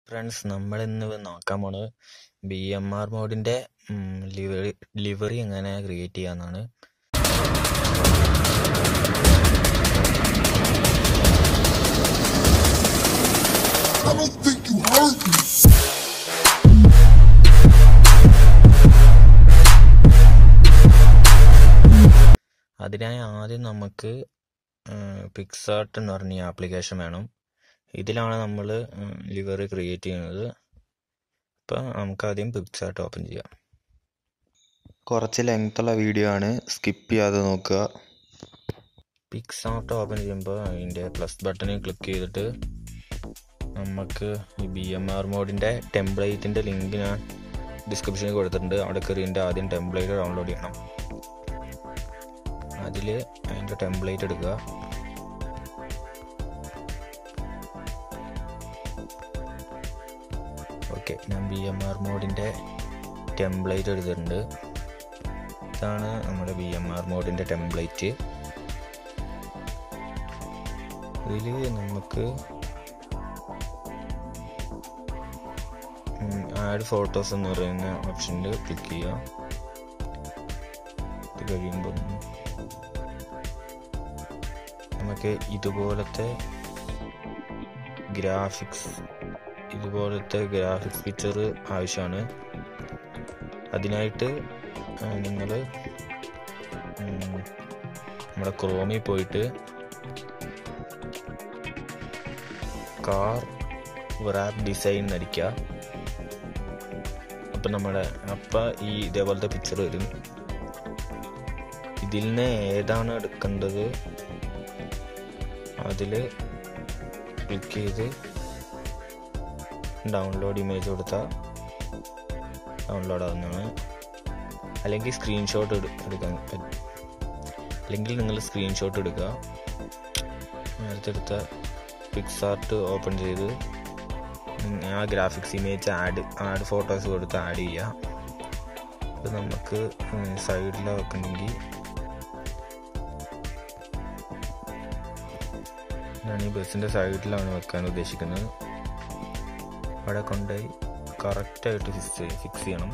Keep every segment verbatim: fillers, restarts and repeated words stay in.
Friends, നമ്മൾ ഇന്ന് നോക്കാൻ പോണത് ബി എം ആർ മോഡിന്റെ ലിവറി ലിവറി എങ്ങനെ ക്രിയേറ്റ് ചെയ്യാന്നാണ്. അതിനായി ആദ്യം നമുക്ക് PicsArt എന്ന് പറഞ്ഞ ആപ്ലിക്കേഷൻ വേണം. ഇതിലാണ് നമ്മൾ ലിവറി ക്രിയേറ്റ് ചെയ്യുന്നത്. അപ്പം നമുക്ക് ആദ്യം PicsArt ഓപ്പൺ ചെയ്യാം. കുറച്ച് ലെങ്ത്തുള്ള വീഡിയോ ആണ്, സ്കിപ്പ് ചെയ്യാതെ നോക്കുക. PicsArt ഓപ്പൺ ചെയ്യുമ്പോൾ അതിൻ്റെ പ്ലസ് ബട്ടണിൽ ക്ലിക്ക് ചെയ്തിട്ട് നമുക്ക് ഈ ബി എം ആർ മോഡിൻ്റെ ടെംപ്ലേറ്റിൻ്റെ ലിങ്ക് ഞാൻ ഡിസ്ക്രിപ്ഷനിൽ കൊടുത്തിട്ടുണ്ട്. അവിടെ കയറിൻ്റെ ആദ്യം ടെംപ്ലേറ്റ് ഡൗൺലോഡ് ചെയ്യണം. അതിൽ അതിൻ്റെ ടെംപ്ലേറ്റ് എടുക്കുക. ഓക്കെ, ഞാൻ ബി എം ആർ മോഡിൻ്റെ ടെംപ്ലേറ്റ് എടുത്തിട്ടുണ്ട്. ഇതാണ് നമ്മുടെ ബി എം ആർ മോഡിൻ്റെ ടെംപ്ലേറ്റ്. ഇതിൽ നമുക്ക് ആഡ് ഫോട്ടോസ് എന്ന് പറയുന്ന ഓപ്ഷനിൽ ക്ലിക്ക് ചെയ്യാം. ഇത് കഴിയുമ്പോൾ നമുക്ക് ഇതുപോലത്തെ ഗ്രാഫിക്സ് ഇതുപോലത്തെ ഗ്രാഫിക്സ് പിക്ചർ ആവശ്യമാണ്. അതിനായിട്ട് നിങ്ങൾ നമ്മുടെ ക്രോമിൽ പോയിട്ട് കാർ റാപ്പ് ഡിസൈൻ അടിക്കുക. അപ്പം നമ്മുടെ അപ്പം ഈ ഇതേപോലത്തെ പിക്ചർ വരും. ഇതിൽ നിന്ന് ഏതാണ് എടുക്കേണ്ടത് അതിൽ ക്ലിക്ക് ചെയ്ത് ഡൗൺലോഡ് ഇമേജ് കൊടുത്താൽ ഡൗൺലോഡ് ആവുന്നതാണ്. അല്ലെങ്കിൽ സ്ക്രീൻഷോട്ട് എടുക്കാൻ പറ്റും. അല്ലെങ്കിൽ നിങ്ങൾ സ്ക്രീൻഷോട്ട് എടുക്കുക. നേരത്തെ എടുത്ത PicsArt ഓപ്പൺ ചെയ്ത് ആ graphics image add add photos കൊടുത്ത് ആഡ് ചെയ്യുക. അത് നമുക്ക് സൈഡിൽ വെക്കണമെങ്കിൽ ഞാൻ ഈ ബസ്സിൻ്റെ സൈഡിലാണ് വെക്കാൻ ഉദ്ദേശിക്കുന്നത്. അവിടെ കൊണ്ടുപോയി കറക്റ്റായിട്ട് ഫിക്സ് ഫിക്സ് ചെയ്യണം.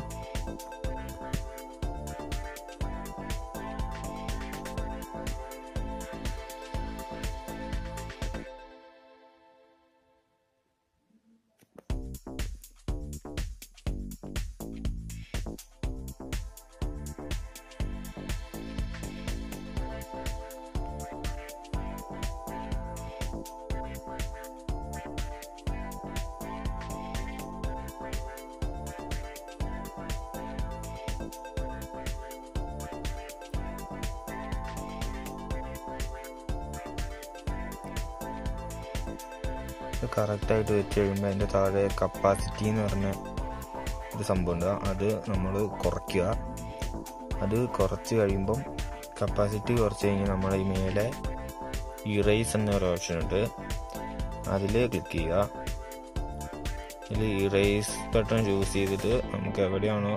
കറക്റ്റായിട്ട് വെച്ച് കഴിയുമ്പോൾ അതിൻ്റെ താഴെ കപ്പാസിറ്റി എന്ന് പറഞ്ഞ ഒരു സംഭവമുണ്ട്. അത് നമ്മൾ കുറയ്ക്കുക. അത് കുറച്ച് കഴിയുമ്പം കപ്പാസിറ്റി കുറച്ച് കഴിഞ്ഞ് നമ്മൾ ഈ മേലെ ഇറേസ് എന്നൊരു ഓപ്ഷൻ ഉണ്ട്. അതിൽ ക്ലിക്ക് ചെയ്യുക. ഇതിൽ ഇറേസ് ബട്ടൺ ചൂസ് ചെയ്തിട്ട് നമുക്ക് എവിടെയാണോ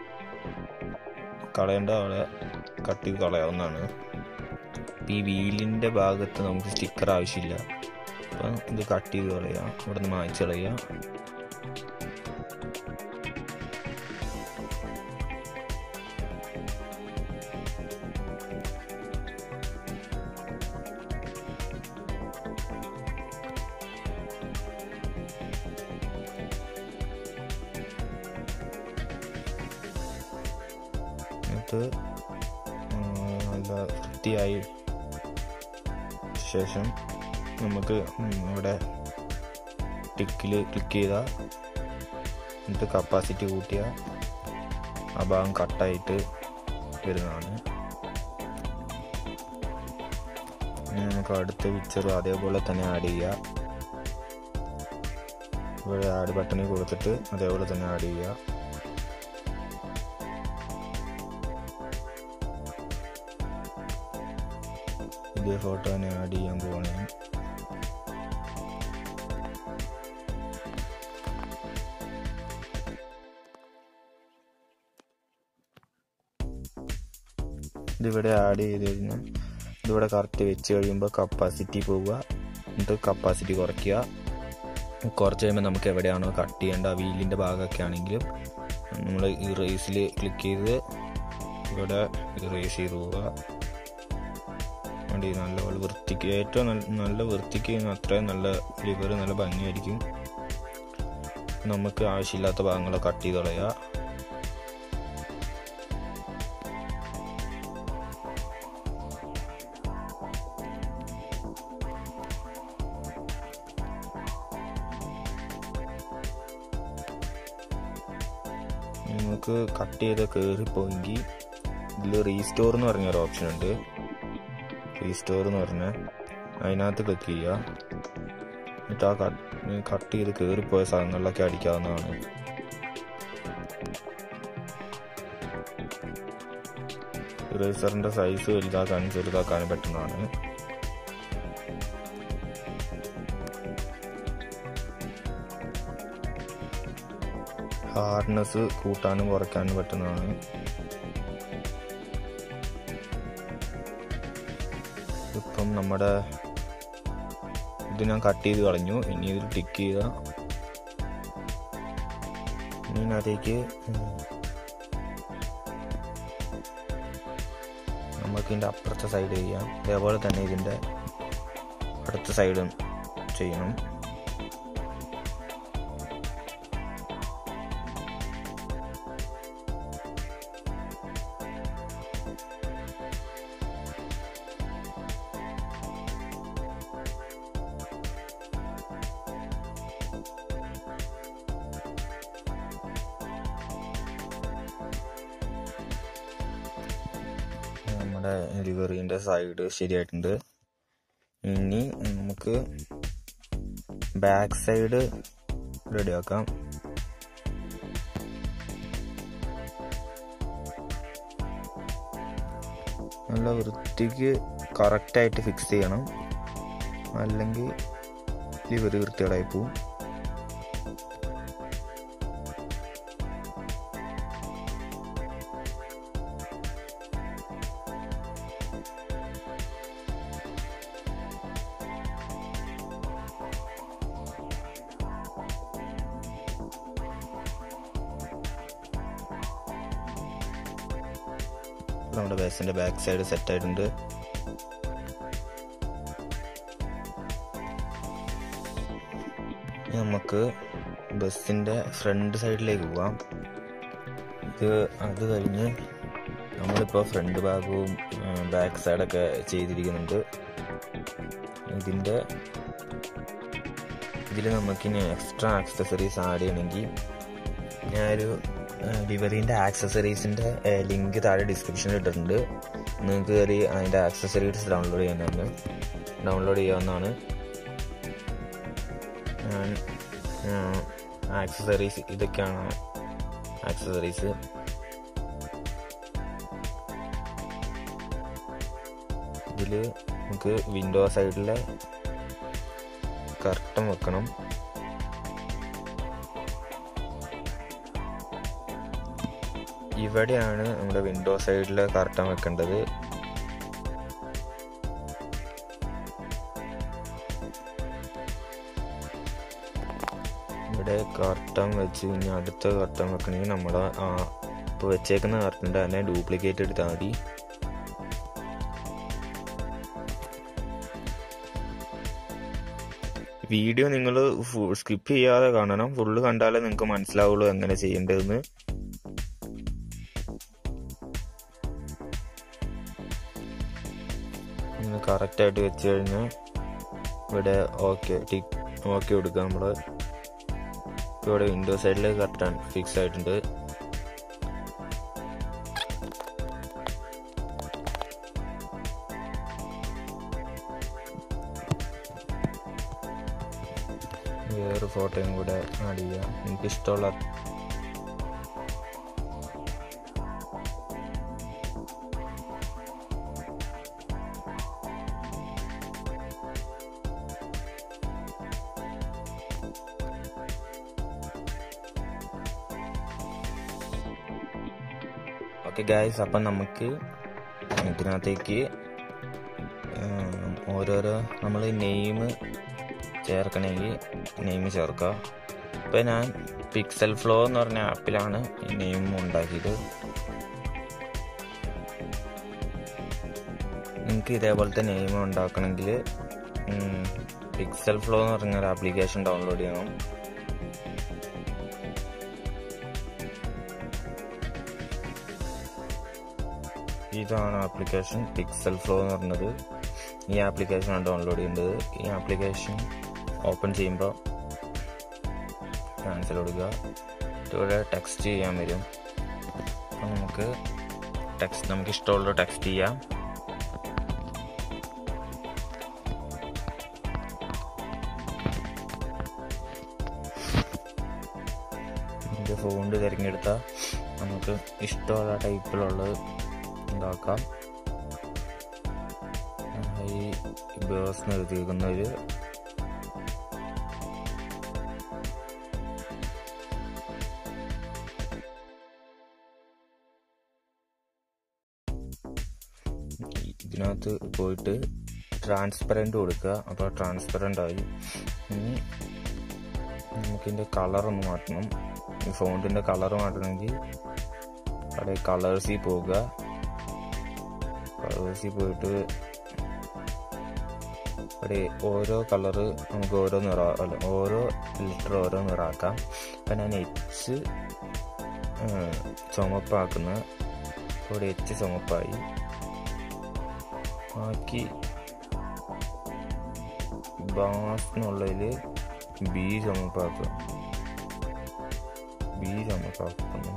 കളയേണ്ട അവിടെ കട്ട് ചെയ്ത് കളയാവുന്നതാണ്. ഈ വീലിൻ്റെ ഭാഗത്ത് നമുക്ക് സ്റ്റിക്കർ ആവശ്യമില്ല. അപ്പം ഇത് കട്ട് ചെയ്ത് കളയുക, ഇവിടെ നിന്ന് മായ്ച്ച് കളയുക. എന്നിട്ട് നല്ല വൃത്തിയായി ശേഷം നമുക്ക് ഇവിടെ ടിക്കിൽ ക്ലിക്ക് ചെയ്താൽ എന്നിട്ട് കപ്പാസിറ്റി കൂട്ടിയാൽ ആ ഭാഗം കട്ടായിട്ട് വരുന്നതാണ്. ഇനി നമുക്ക് അടുത്ത പിക്ചർ അതേപോലെ തന്നെ ആഡ് ചെയ്യുക. ഇവിടെ ആഡ് ബട്ടണിൽ കൊടുത്തിട്ട് അതേപോലെ തന്നെ ആഡ് ചെയ്യുക. ഇതേ ഫോട്ടോ തന്നെ ആഡ് ചെയ്യാൻ പോവാണ്. ഇതിവിടെ ആഡ് ചെയ്ത് കഴിഞ്ഞാൽ ഇതിവിടെ കറക്റ്റ് വെച്ച് കഴിയുമ്പോൾ കപ്പാസിറ്റി പോവുക. എന്നിട്ട് കപ്പാസിറ്റി കുറയ്ക്കുക. കുറച്ച് കഴിയുമ്പോൾ നമുക്ക് എവിടെയാണോ കട്ട് ചെയ്യേണ്ട ആ വീലിൻ്റെ ഭാഗമൊക്കെ ആണെങ്കിലും നമ്മൾ ഇറേസിൽ ക്ലിക്ക് ചെയ്ത് ഇവിടെ ഇറേസ് ചെയ്ത് പോവുക. വേണ്ടി നല്ലപോലെ വൃത്തിക്ക് ഏറ്റവും നല്ല വൃത്തിക്ക് അത്രയും നല്ല ലിവർ നല്ല ഭംഗിയായിരിക്കും. നമുക്ക് ആവശ്യമില്ലാത്ത ഭാഗങ്ങൾ കട്ട് ചെയ്ത് കളയുക. നമുക്ക് കട്ട് ചെയ്ത് കയറിപ്പോയെങ്കിൽ ഇതിൽ റീസ്റ്റോർ എന്ന് പറഞ്ഞൊരു ഓപ്ഷൻ ഉണ്ട്. റീസ്റ്റോർ എന്ന് പറഞ്ഞാൽ അതിനകത്ത് ക്ലിക്ക് ചെയ്യുക. എന്നിട്ട് ആ കട്ട് കട്ട് ചെയ്ത് കയറിപ്പോയ സ്ഥലങ്ങളിലൊക്കെ അടിക്കാവുന്നതാണ്. ഇറേസറിൻ്റെ സൈസ് വലുതാക്കാനും ചെറുതാക്കാനും പറ്റുന്നതാണ്. ഹാർഡ്നെസ് കൂട്ടാനും കുറയ്ക്കാനും പറ്റുന്നതാണ്. ഇപ്പം നമ്മുടെ ഇത് ഞാൻ കട്ട് ചെയ്ത് കളഞ്ഞു. ഇനി ഇതിൽ ടിക്ക് ചെയ്യുക. ഇനി അതിലേക്ക് നമുക്ക് ഇതിൻ്റെ അപ്പുറത്തെ സൈഡ് ചെയ്യാം. അതേപോലെ തന്നെ ഇതിൻ്റെ അടുത്ത സൈഡും ചെയ്യണം. നമ്മുടെ ലിവറിൻ്റെ സൈഡ് ശരിയായിട്ടുണ്ട്. ഇനി നമുക്ക് ബാക്ക് സൈഡ് റെഡിയാക്കാം. നല്ല വൃത്തിക്ക് കറക്റ്റായിട്ട് ഫിക്സ് ചെയ്യണം, അല്ലെങ്കിൽ ലിവർ വൃത്തികേടായി പോവും. നമ്മുടെ ബസ്സിൻ്റെ ബാക്ക് സൈഡ് സെറ്റ് ആയിട്ടുണ്ട്. നമുക്ക് ബസ്സിൻ്റെ ഫ്രണ്ട് സൈഡിലേക്ക് പോവാം. ഇത് അത് കഴിഞ്ഞ് നമ്മളിപ്പോൾ ഫ്രണ്ട് ഭാഗവും ബാക്ക് സൈഡൊക്കെ ചെയ്തിരിക്കുന്നുണ്ട്. ഇതിൻ്റെ ഇതിൽ നമുക്കിനി എക്സ്ട്രാ ആക്സസറീസ് ആഡ് ചെയ്യണമെങ്കിൽ ഞാനൊരു ലിവറിൻ്റെ ആക്സസറീസിൻ്റെ ലിങ്ക് താഴെ ഡിസ്ക്രിപ്ഷനിൽ ഇട്ടിട്ടുണ്ട്. നിങ്ങൾക്ക് കയറി അതിൻ്റെ ആക്സസറീസ് ഡൗൺലോഡ് ചെയ്യാനാണ് ഡൗൺലോഡ് ചെയ്യാവുന്നതാണ്. ഞാൻ ആക്സസറീസ് ഇതൊക്കെയാണ് ആക്സസറീസ്. ഇതിൽ നമുക്ക് വിൻഡോ സൈഡിലെ കർട്ടൻ വെക്കണം. ഇവിടെയാണ് നമ്മുടെ വിൻഡോ സൈഡിൽ കർട്ടൻ വെക്കേണ്ടത്. ഇവിടെ കർട്ടൻ വെച്ച് ഇനി അടുത്ത കർട്ടൻ വെക്കണമെങ്കിൽ നമ്മൾ ആ ഇപ്പോൾ വെച്ചേക്കുന്ന കർട്ടൻ്റെ തന്നെ ഡ്യൂപ്ലിക്കേറ്റ് എടുത്താൽ മതി. വീഡിയോ നിങ്ങൾ സ്കിപ്പ് ചെയ്യാതെ കാണണം. ഫുള്ള് കണ്ടാലേ നിങ്ങൾക്ക് മനസ്സിലാവുള്ളൂ എങ്ങനെ ചെയ്യേണ്ടതെന്ന്. ഇങ്ങനെ കറക്റ്റായിട്ട് വെച്ച് കഴിഞ്ഞാൽ ഇവിടെ ഓക്കെ ടിക്ക് ഓക്കെ കൊടുക്കുക. നമ്മൾ ഇവിടെ വിൻഡോ സൈഡിൽ കറക്റ്റാണ് ഫിക്സ് ആയിട്ടുണ്ട്. വേറെ ഫോട്ടോയും കൂടെ ആഡ് ചെയ്യുക. എനിക്കിഷ്ടമുള്ള ഓക്കെ ഗൈസ്, അപ്പം നമുക്ക് ഇതിനകത്തേക്ക് ഓരോരോ നമ്മൾ നെയിം ചേർക്കണമെങ്കിൽ നെയിം ചേർക്കുക. ഇപ്പോൾ ഞാൻ പിക്സൽ ഫ്ലോ എന്ന് പറഞ്ഞ ആപ്പിലാണ് ഈ നെയിം ഉണ്ടാക്കിയത്. നിങ്ങൾക്ക് ഇതേപോലത്തെ നെയിം ഉണ്ടാക്കണമെങ്കിൽ പിക്സൽ ഫ്ലോ എന്ന് പറഞ്ഞൊരു ആപ്ലിക്കേഷൻ ഡൗൺലോഡ് ചെയ്യണം. ഇതാണ് ആപ്ലിക്കേഷൻ പിക്സൽ ഫ്ലോ എന്ന് പറഞ്ഞത്. ഈ ആപ്ലിക്കേഷനാണ് ഡൗൺലോഡ് ചെയ്യേണ്ടത്. ഈ ആപ്ലിക്കേഷൻ ഓപ്പൺ ചെയ്യുമ്പോൾ ക്യാൻസൽ കൊടുക്കുക. ഇവിടെ ടെക്സ്റ്റ് ചെയ്യാൻ വരും. അപ്പോൾ നമുക്ക് ടെക്സ്റ്റ് നമുക്ക് ഇഷ്ടമുള്ള ടെക്സ്റ്റ് ചെയ്യാം. ഇതിൻ്റെ ഫോണ്ട് തിരഞ്ഞെടുത്താൽ നമുക്ക് ഇഷ്ടമുള്ള ടൈപ്പിലുള്ളത് ഉണ്ടാക്കാം. ഈ ബേഴ്സ് എഴുതിയിരിക്കുന്നൊരു ഇതിനകത്ത് പോയിട്ട് ട്രാൻസ്പെറൻറ്റ് കൊടുക്കുക. അപ്പോൾ ട്രാൻസ്പെറൻ്റ് ആയി. ഇനി നമുക്കിതിൻ്റെ കളറൊന്ന് മാറ്റണം. ഈ ഫോണ്ടിൻ്റെ കളർ മാറ്റണമെങ്കിൽ അവിടെ കളേഴ്സിൽ പോവുക. കളേഴ്സിൽ പോയിട്ട് അവിടെ ഓരോ കളറ് നമുക്ക് ഓരോ നിറ അല്ല ഓരോ ലിറ്റർ ഓരോ നിറാക്കാം. അപ്പം ഞാൻ എച്ച് ചുമപ്പാക്കുന്ന ഇവിടെ എച്ച് ചുമപ്പായി. ബാക്കി ബാസ് എന്നുള്ളതിൽ ബി ചുമപ്പാക്കുക. ബി ചുമപ്പാക്കുന്നു.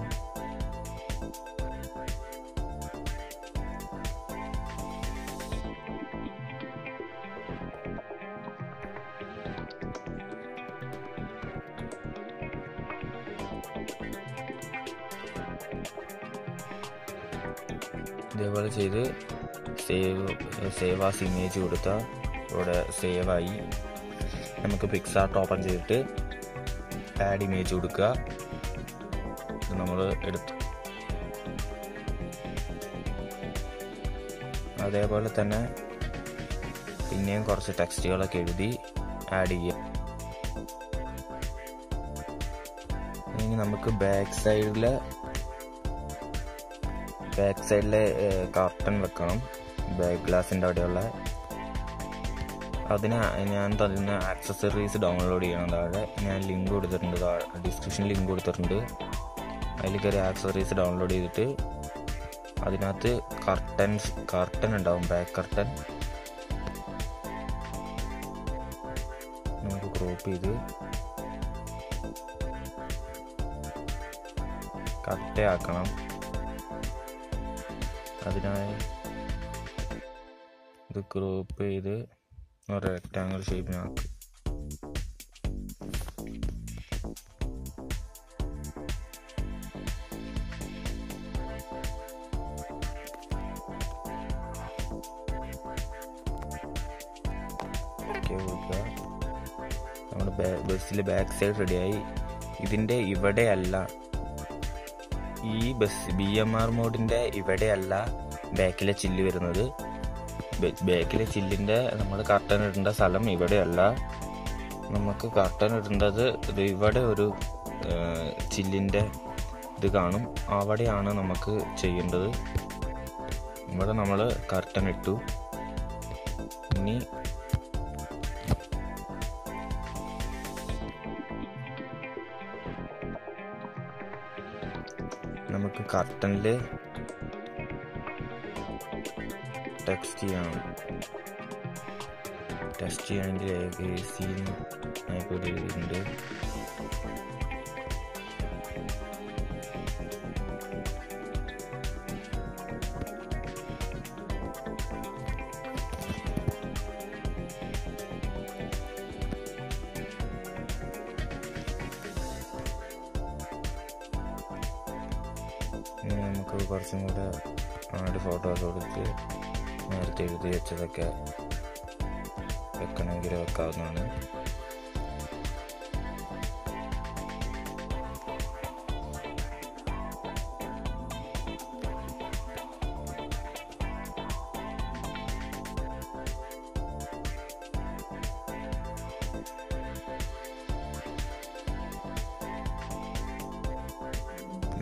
ഇതേപോലെ ചെയ്ത് സേവ് സേവ് ആസ് ഇമേജ് കൊടുത്താൽ ഇവിടെ സേവായി. നമുക്ക് പിക്സാർട്ട് ഓപ്പൺ ചെയ്തിട്ട് ആഡ് ഇമേജ് കൊടുക്കുക. ഇത് നമ്മൾ എടുത്തു. അതേപോലെ തന്നെ പിന്നെയും കുറച്ച് ടെക്സ്റ്റുകളൊക്കെ എഴുതി ആഡ് ചെയ്യുക. ഇനി നമുക്ക് ബാക്ക് സൈഡിലെ ബാക്ക് സൈഡിലെ കർട്ടൻ വെക്കണം. ബാക്ക് ഗ്ലാസിൻ്റെ അവിടെയുള്ള അതിന് ഞാൻ തന്നെ ആക്സസറീസ് ഡൗൺലോഡ് ചെയ്യണം. താഴെ ഞാൻ ലിങ്ക് കൊടുത്തിട്ടുണ്ട്, ഡിസ്ക്രിപ്ഷനിൽ ലിങ്ക് കൊടുത്തിട്ടുണ്ട്. അതിൽ കയറി ആക്സസറീസ് ഡൗൺലോഡ് ചെയ്തിട്ട് അതിനകത്ത് കർട്ടൻസ് കർട്ടൻ ഉണ്ടാവും, ബാക്ക് കർട്ടൻ. നമുക്ക് ക്രോപ്പ് ചെയ്ത് കട്ടയാക്കണം. അതിനായി ഇത് ക്രോപ്പ് ചെയ്ത് ഒരു റെക്റ്റാങ്കിൾ ഷേപ്പിനാക്കും. നമ്മുടെ ബസ്സിൽ ബാക്ക് സൈഡ് റെഡിയായി. ഇതിൻ്റെ ഇവിടെയല്ല, ഈ ബസ് ബി എം ആർ മോഡിൻ്റെ ഇവിടെയല്ല ബാക്കിലെ ചില്ല് വരുന്നത്. ബാക്കിലെ ചില്ലിൻ്റെ നമ്മൾ കർട്ടൻ ഇടേണ്ട സ്ഥലം ഇവിടെയല്ല. നമുക്ക് കർട്ടൻ ഇടേണ്ടത് ഇത് ഇവിടെ ഒരു ചില്ലിൻ്റെ ഇത് കാണും, അവിടെയാണ് നമുക്ക് ചെയ്യേണ്ടത്. ഇവിടെ നമ്മൾ കർട്ടൻ ഇട്ടു. ഇനി നമുക്ക് കർട്ടനിൽ ടെക്സ്റ്റ് ചെയ്യണം. ടെക്സ്റ്റ് ചെയ്യണമെങ്കിൽ എ സി ആയിക്കോട്ടെ എഴുതിയിട്ടുണ്ട്. നമുക്ക് കുറച്ചും കൂടെ ആഡ് ഫോട്ടോസ് കൊടുത്ത് നേരത്തെ എഴുതി വെച്ചതൊക്കെ വെക്കണമെങ്കിൽ വെക്കാവുന്നതാണ്.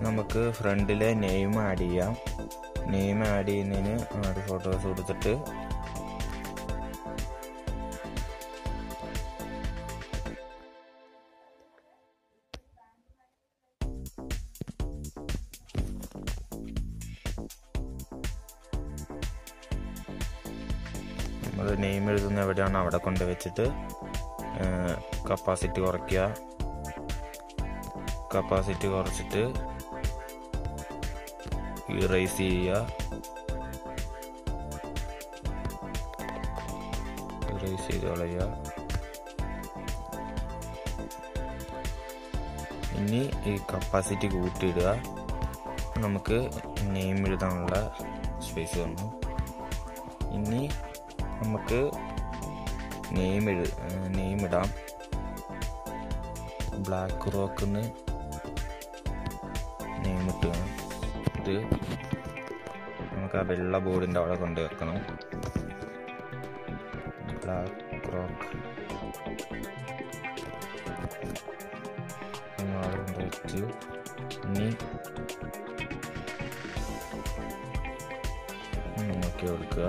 നമുക്ക് ഫ്രണ്ടിലെ നെയിം ആഡ് ചെയ്യാം. നെയിം ആഡ് ചെയ്യുന്നതിന് ആഡ് ഫോട്ടോസ് കൊടുത്തിട്ട് നമ്മൾ നെയിം എഴുതുന്ന എവിടെയാണ് അവിടെ കൊണ്ട് വെച്ചിട്ട് കപ്പാസിറ്റി കുറയ്ക്കുക. കപ്പാസിറ്റി കുറച്ചിട്ട് ഇറേസ് ചെയ്യുക. ഇറേസ് ചെയ്ത് കളയുക. ഇനി ഈ കപ്പാസിറ്റി കൂട്ടിയിടുക. നമുക്ക് നെയിം എഴുതാനുള്ള സ്പേസ് വന്നു. ഇനി നമുക്ക് നെയിം എഴു നെയിം ഇടാം. ബ്ലാക്ക് റോക്കിന്ന് നെയിം ഇട്ടുക. ഇത് നമുക്ക് ആ വെള്ള ബോർഡിൻ്റെ അവിടെ കൊണ്ട് വെക്കണം. ബ്ലാക്ക് റോക്ക് അവിടെ കൊണ്ട് വെച്ചു. ഇനി നോക്കി കൊടുക്കുക.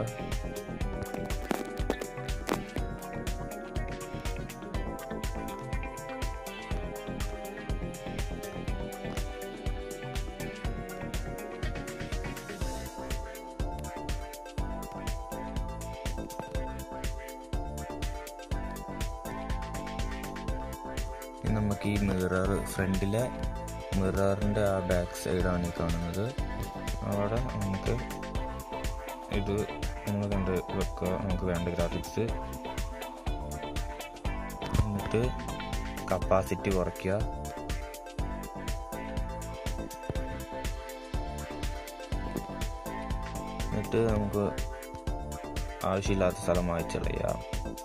നമുക്ക് ഈ മിറർ ഫ്രണ്ടിലെ മിററിൻ്റെ ആ ബാക്ക് സൈഡാണ് ഈ കാണുന്നത്. അവിടെ നമുക്ക് ഇത് നമ്മൾ കണ്ട് വെക്കുക. നമുക്ക് വേണ്ട ഗ്രാഫിക്സ്. എന്നിട്ട് കപ്പാസിറ്റി കുറയ്ക്കുക. എന്നിട്ട് നമുക്ക് ആവശ്യമില്ലാത്ത സ്ഥലം മായ്ച്ച് കളയാം.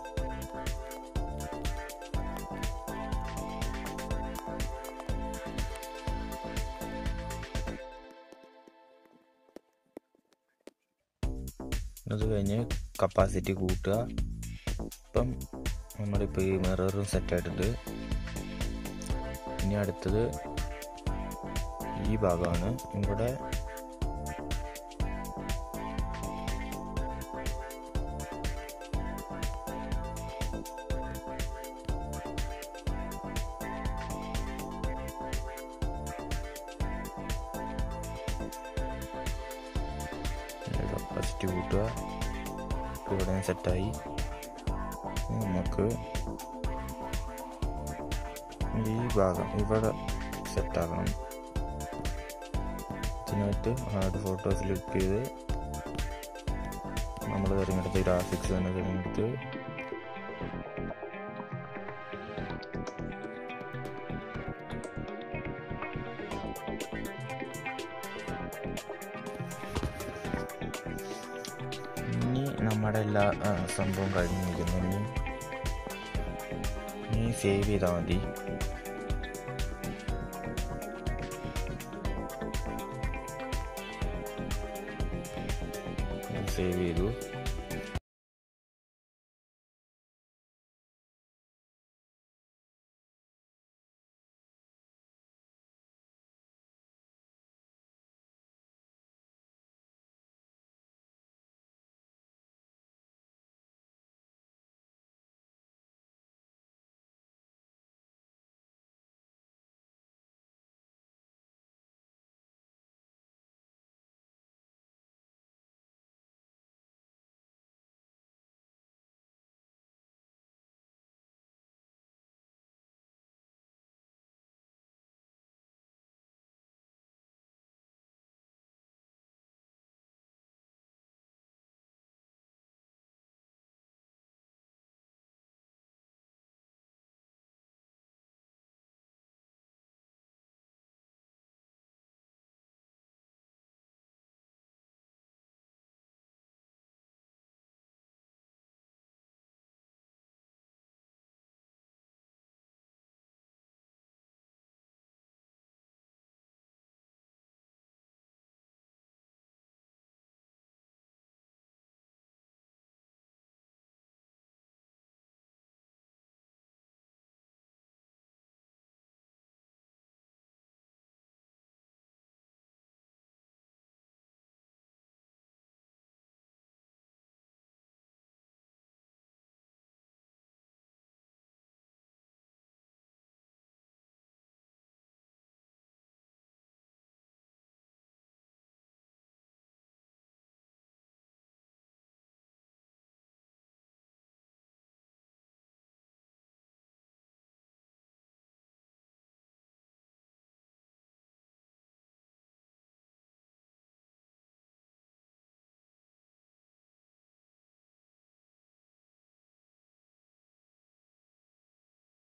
അത് കഴിഞ്ഞ് കപ്പാസിറ്റി കൂട്ടുക. ഇപ്പം നമ്മളിപ്പോൾ ഈ മിററും സെറ്റായിട്ടുണ്ട്. ഇനി അടുത്തത് ഈ ഭാഗമാണ്. ഇവിടെ കപ്പാസിറ്റി കൂട്ടുക. ഇവിടെ സെറ്റായി. നമുക്ക് ഈ ഭാഗം ഇവിടെ സെറ്റാക്കണം. ഇതിനായിട്ട് ആഡ് ഫോട്ടോസ് ക്ലിക്ക് ചെയ്ത് നമ്മൾ തിരഞ്ഞെടുത്ത് ഗ്രാഫിക്സ് തന്നെ തിരഞ്ഞെടുത്ത് നമ്മുടെ എല്ലാ സംഭവം കഴിഞ്ഞിരിക്കുന്നു. ഇനി ഇനി സേവ് ചെയ്താൽ മതി. സേവ് ചെയ്തു.